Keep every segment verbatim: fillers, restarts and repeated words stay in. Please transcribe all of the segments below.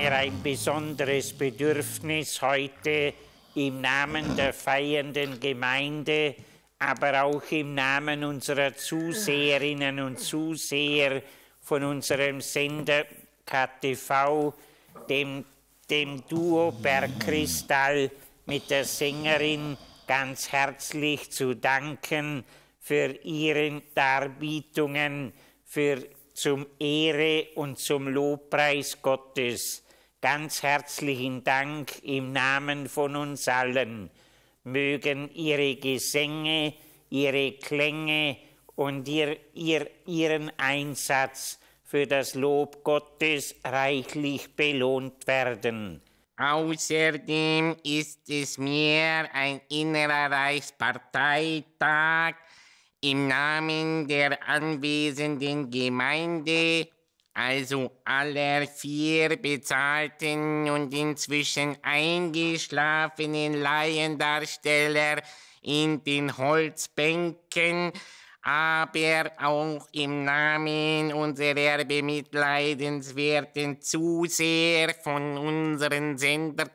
mir ein besonderes Bedürfnis, heute im Namen der feiernden Gemeinde, aber auch im Namen unserer Zuseherinnen und Zuseher von unserem Sender K T V, dem, dem Duo Bergkristall mit der Sängerin ganz herzlich zu danken für ihre Darbietungen, für zum Ehre und zum Lobpreis Gottes. Ganz herzlichen Dank im Namen von uns allen. Mögen ihre Gesänge, ihre Klänge und ihr, ihr, ihren Einsatz für das Lob Gottes reichlich belohnt werden. Außerdem ist es mir ein innerer Reichsparteitag im Namen der anwesenden Gemeinde, also aller vier bezahlten und inzwischen eingeschlafenen Laiendarsteller in den Holzbänken, aber auch im Namen unserer bemitleidenswerten Zuseher von unseren Sender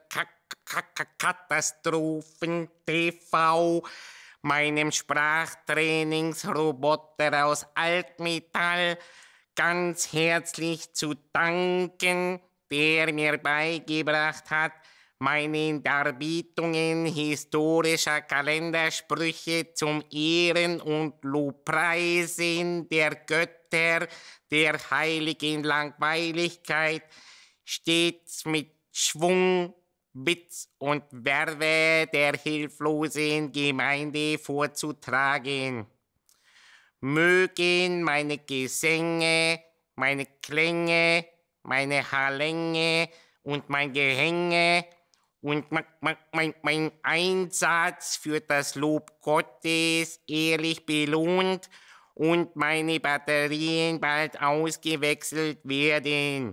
Katastrophen T V, meinem Sprachtrainingsroboter aus Altmetall, ganz herzlich zu danken, der mir beigebracht hat, meine Darbietungen historischer Kalendersprüche zum Ehren und Lobpreisen der Götter der heiligen Langweiligkeit stets mit Schwung, Witz und Werbe der hilflosen Gemeinde vorzutragen. Mögen meine Gesänge, meine Klänge, meine Haarlänge und mein Gehänge und mein, mein, mein Einsatz für das Lob Gottes ehrlich belohnt und meine Batterien bald ausgewechselt werden.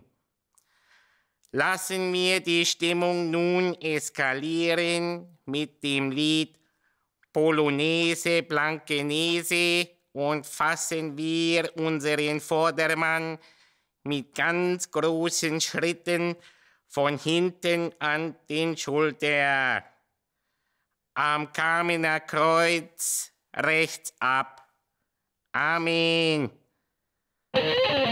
Lassen wir die Stimmung nun eskalieren mit dem Lied Polonaise Blankenese und fassen wir unseren Vordermann mit ganz großen Schritten von hinten an den Schulter. Am Kamener Kreuz rechts ab. Amen.